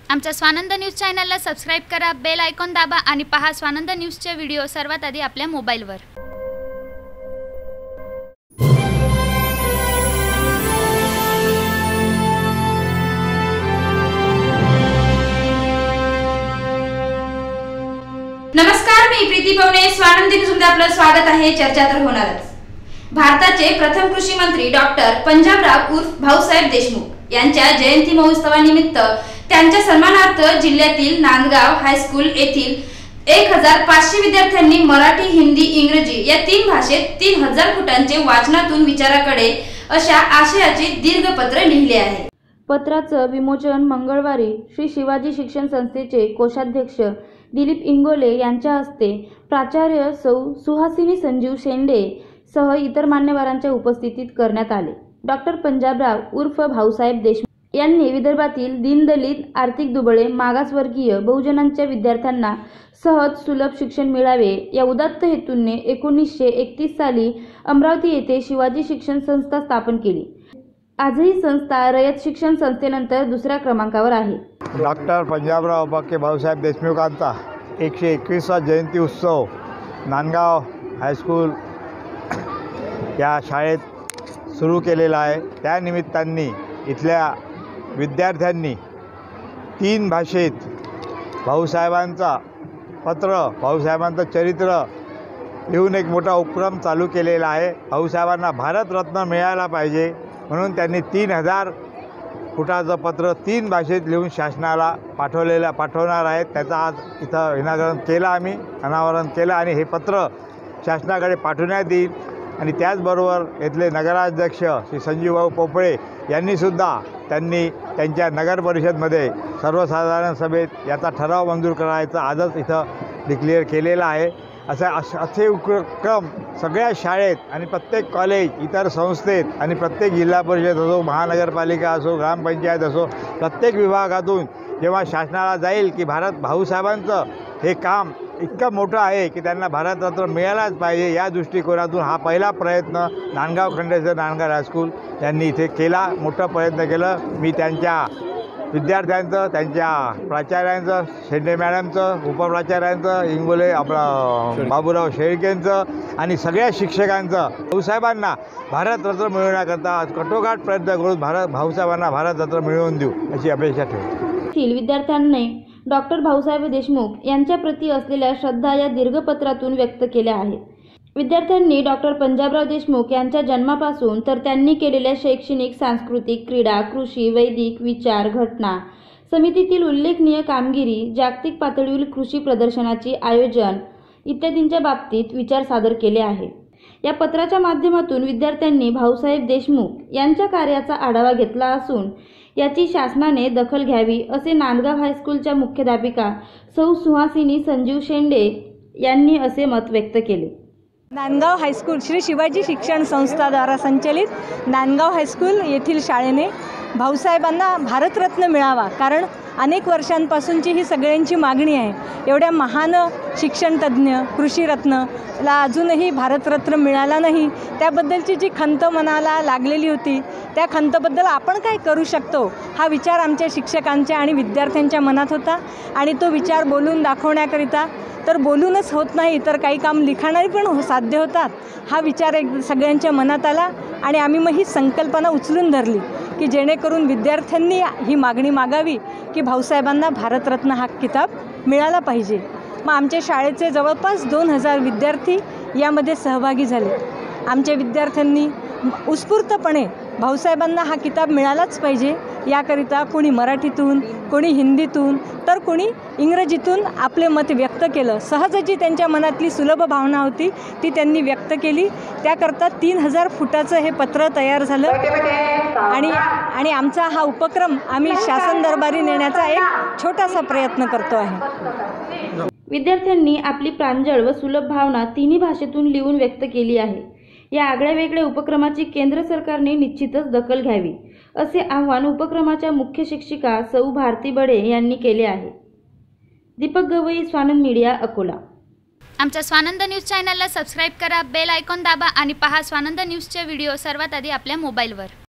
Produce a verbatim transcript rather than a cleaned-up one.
आमच्या स्वानंद न्यूज चॅनलला सबस्क्राइब करा, बेल आयकॉन दाबा आणि पहा स्वानंद न्यूजचे व्हिडिओ सर्वात आधी आपल्या मोबाईलवर। नमस्कार, मी प्रीती पवने। स्वानंद न्यूजमध्ये आपलं स्वागत आहे। चर्चा तर होणारच। भारताचे प्रथम कृषी मंत्री डॉक्टर पंजाबराव उर्फ भाऊसाहेब देशमुख यांच्या जयंती महोत्सवानिमित्त त्यांच्या सन्मानार्थ जिल्ह्यातील नांदगाव हायस्कूल येथील एक हजार पाचशे विद्यार्थ्यांनी मराठी, हिंदी, इंग्रजी या तीन भाषेत तीन हजार फुटांचे वाचनातून विचाराकडे अशा आशयाचे दीर्घ पत्र लिहिले आहे। पत्राचं विमोचन मंगळवारी श्री शिवाजी शिक्षण संस्थेचे कोषाध्यक्ष दिलीप इंगोले यांच्या हस्ते प्राचार्य सौ सुहासिनी संजीव शेंडे सह इतर मान्यवरांच्या उपस्थितीत करण्यात आले। डॉक्टर पंजाबराव उर्फ भाऊसाहेब देशमुख यांनी विदर्भातील दीनदलित, आर्थिक दुबळे, मागासवर्गीय, बहुजनांच्या विद्यार्थ्यांना सहज सुलभ शिक्षण मिळावे या उदात्त हेतूने एकोणीसशे एकतीस साली अमरावती येथे शिवाजी शिक्षण संस्था स्थापन केली। आजही संस्था रयत शिक्षण संस्थेनंतर दुसऱ्या क्रमांकावर आहे। डॉक्टर पंजाबराव बाके भाऊसाहेब देशमुखांचा एकशे एकवीसवा जयंती उत्सव नांदगाव हायस्कूल या शाळेत सुरू केलेला आहे। त्या निमित्ताने इथल्या विद्यार्थ्यांनी तीन भाषेत भाऊसाहेबांचा पत्र, भाऊसाहेबांचं चरित्र लिहून एक मोठा उपक्रम चालू केलेला आहे। भाऊसाहेबांना भारतरत्न मिळायला पाहिजे म्हणून त्यांनी तीन हजार फुटाचं पत्र तीन भाषेत लिहून शासनाला पाठवलेलं पाठवणार आहेत। त्याचा आज इथं इनागरण केलं, आम्ही अनावरण केलं आणि हे पत्र शासनाकडे पाठवण्यात येईल। आणि त्याचबरोबर इथले नगराध्यक्ष श्री संजीवभाऊ पोपळे यांनीसुद्धा त्यांनी त्यांच्या नगर परिषदमध्ये सर्वसाधारण सभेत याचा ठराव मंजूर करायचा आजच इथं डिक्लेअर केलेला आहे। असा असे उपक्रम सगळ्या शाळेत आणि प्रत्येक कॉलेज, इतर संस्थेत आणि प्रत्येक जिल्हा परिषद असो, महानगरपालिका असो, ग्रामपंचायत असो, प्रत्येक विभागातून जेव्हा शासनाला जाईल की भारत भाऊसाहेबांचं हे काम इतकं मोठं आहे की त्यांना भारतरत्न मिळायलाच पाहिजे, या दृष्टिकोनातून हा पहिला प्रयत्न नांदगाव खंडेश्वर नांदगाव हायस्कूल यांनी इथे केला, मोठा प्रयत्न केलं। मी त्यांच्या विद्यार्थ्यांचं, त्यांच्या प्राचार्यांचं, शेंडे मॅडमचं, उपप्राचार्यांचं, इंगोले आपला बाबूराव शेळकेंचं आणि सगळ्या शिक्षकांचं भाऊसाहेबांना भारतरत्न मिळवण्याकरता कटोकाट प्रयत्न करून भारत भाऊसाहेबांना भारतरत्न मिळवून देऊ अशी अपेक्षा ठेवतो। विद्यार्थ्यांनी डॉक्टर भाऊसाहेब देशमुख यांच्या प्रती असलेल्या श्रद्धा या दीर्घपत्रातून व्यक्त केल्या आहेत। विद्यार्थ्यांनी डॉक्टर पंजाबराव देशमुख यांच्या जन्मापासून तर त्यांनी केलेल्या शैक्षणिक, सांस्कृतिक, क्रीडा, कृषी, वैदिक, विचार, घटना समितीतील उल्लेखनीय कामगिरी, जागतिक पातळीवरील कृषी प्रदर्शनाची आयोजन इत्यादींच्या बाबतीत विचार सादर केले आहेत। या पत्राच्या माध्यमातून विद्यार्थ्यांनी भाऊसाहेब देशमुख यांच्या कार्याचा आढावा घेतला असून याची शासनाने दखल घ्यावी असे नांदगाव हायस्कूलच्या मुख्याध्यापिका सौ सुहासिनी संजीव शेंडे यांनी असे मत व्यक्त केले। नांदगाव हायस्कूल श्री शिवाजी शिक्षण संस्थाद्वारा संचलित नांदगाव हायस्कूल येथील शाळेने भाऊसाहेबांना भारतरत्न मिळावा, कारण अनेक वर्षांपासूनची ही सगळ्यांची मागणी आहे। एवढ्या महान शिक्षणतज्ज्ञ, कृषीरत्नला अजूनही भारतरत्न मिळाला नाही, त्याबद्दलची जी खंत मनाला लागलेली होती त्या खंतबद्दल आपण काय करू शकतो हा विचार आमच्या शिक्षकांच्या आणि विद्यार्थ्यांच्या मनात होता। आणि तो विचार बोलून दाखवण्याकरिता तर बोलूनच होत नाही तर काही काम लिखाणारी पण हो साध्य होतात, हा विचार एक सगळ्यांच्या मनात आला आणि आम्ही मग ही संकल्पना उचलून धरली की जेणेकरून विद्यार्थ्यांनी ही मागणी मागावी की भाऊसाहेबांना भारतरत्न हा किताब मिळाला पाहिजे। मग आमच्या शाळेचे जवळपास दोन हजार विद्यार्थी यामध्ये सहभागी झाले। आमच्या विद्यार्थ्यांनी उत्स्फूर्तपणे भाऊसाहेबांना हा किताब मिळालाच पाहिजे याकरिता कोणी मराठीतून, कोणी हिंदीतून तर कोणी इंग्रजीतून आपले मत व्यक्त केलं। सहज जी त्यांच्या मनातली सुलभ भावना होती ती त्यांनी व्यक्त केली। त्याकरता तीन हजार फुटाचं हे पत्र तयार झालं आणि आणि आमचा हा उपक्रम आम्ही शासन दरबारी नेण्याचा एक छोटासा प्रयत्न करतो आहे। विद्यार्थ्यांनी आपली प्रांजळ व सुलभ भावना तिन्ही भाषेतून लिहून व्यक्त केली आहे। या आगळ्या वेगळ्या उपक्रमाची केंद्र सरकारने निश्चितच दखल घ्यावी असे आवाहन उपक्रमाच्या मुख्य शिक्षिका सौ भारती बडे यांनी केले आहे। दीपक गवई, स्वानंद मीडिया, अकोला। आमच्या स्वानंद न्यूज चॅनलला सबस्क्राइब करा, बेल आयकॉन दाबा आणि पहा स्वानंद न्यूजचे व्हिडिओ सर्वात आधी आपल्या मोबाईलवर।